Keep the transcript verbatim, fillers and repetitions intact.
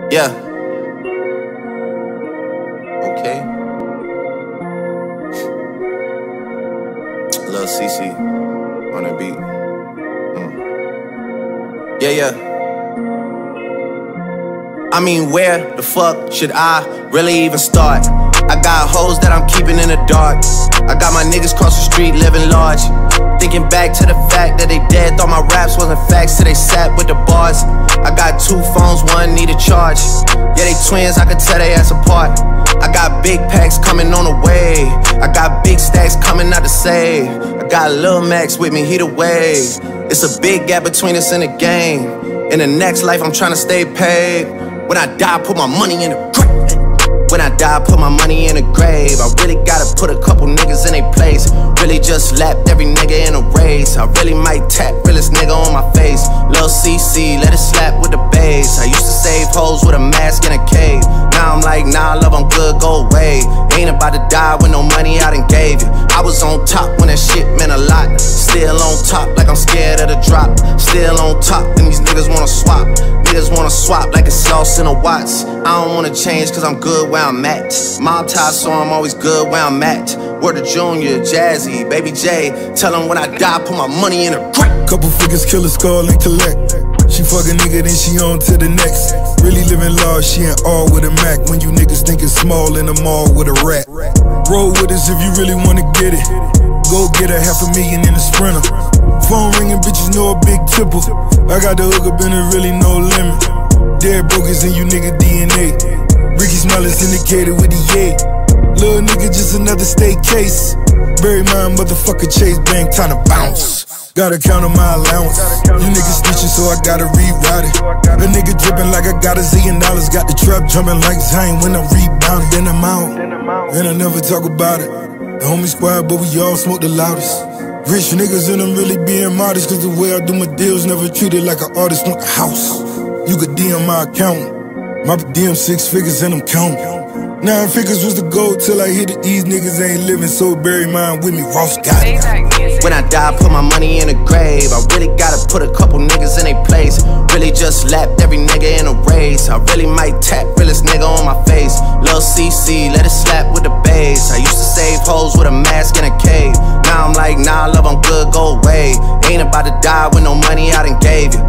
Yeah. Okay. Lil C C on the beat. Mm. Yeah, yeah. I mean, where the fuck should I really even start? I got hoes that I'm keeping in the dark. I got my niggas cross the street living large. Thinking back to the fact that they dead, thought my raps wasn't facts till they sat with the bars. I got two phones, one need a charge. Yeah, they twins, I could tell they ass apart. I got big packs coming on the way. I got big stacks coming out to save. I got Lil Max with me, he the wave. It's a big gap between us in the game. In the next life, I'm trying to stay paid. When I die, put my money in the grave. When I die, put my money in the grave. I really gotta put a couple niggas in their place. Really just lapped every nigga in a race. I really might tap realest nigga on my face. Lil C C, let it slap with the bass. I used to save hoes with a mask in a cave. Now I'm like, nah, love, I'm good, go away. Ain't about to die with no money I done gave you. I was on top when that shit meant a lot. Still on top like I'm scared of the drop. Still on top and these niggas wanna swap. Niggas wanna swap like it's sauce in a Watts. I don't wanna change cause I'm good where I'm at. Mob tie, so I'm always good where I'm at. Word to Junior, Jazzy, Baby J. Tell them when I die, put my money in a grave. Couple figures, kill a skull and collect. She fuck a nigga, then she on to the next. Really living large, she ain't all with a Mac. When you niggas think it's small in the mall with a rat. Roll with us if you really wanna get it. Go get a half a million in a Sprinter. Phone ringing, bitches know a big tipple. I got the hook up and there really no limit. Dead brokers in you nigga D N A. Ricky Smiley's indicated with the yay. Little nigga just another state case. Bury my motherfucker Chase Bank, time to bounce. Gotta count on my allowance. You niggas snitching, so I gotta reroute it. A nigga dripping like I got a zillion dollars. Got the trap jumping like Zayn when I'm rebounding. Then I'm out, and I never talk about it. The homie squad, but we all smoke the loudest. Rich niggas and I'm really being modest. Cause the way I do my deals, never treated like an artist. Want the house, you could D M my account. My D M six figures and I'm counting. Nine figures was the goal till I hit it. These niggas ain't living, so bury mine with me. Ross got it. When I die, put my money in a grave. I really gotta put a couple niggas in their place. Really just lapped every nigga in a race. I really might tap realest nigga on my face. Lil C C, let it slap with the bass. I used to save hoes with a mask in a cave. Now I'm like, nah, love, I'm good, go away. Ain't about to die with no money I done gave you.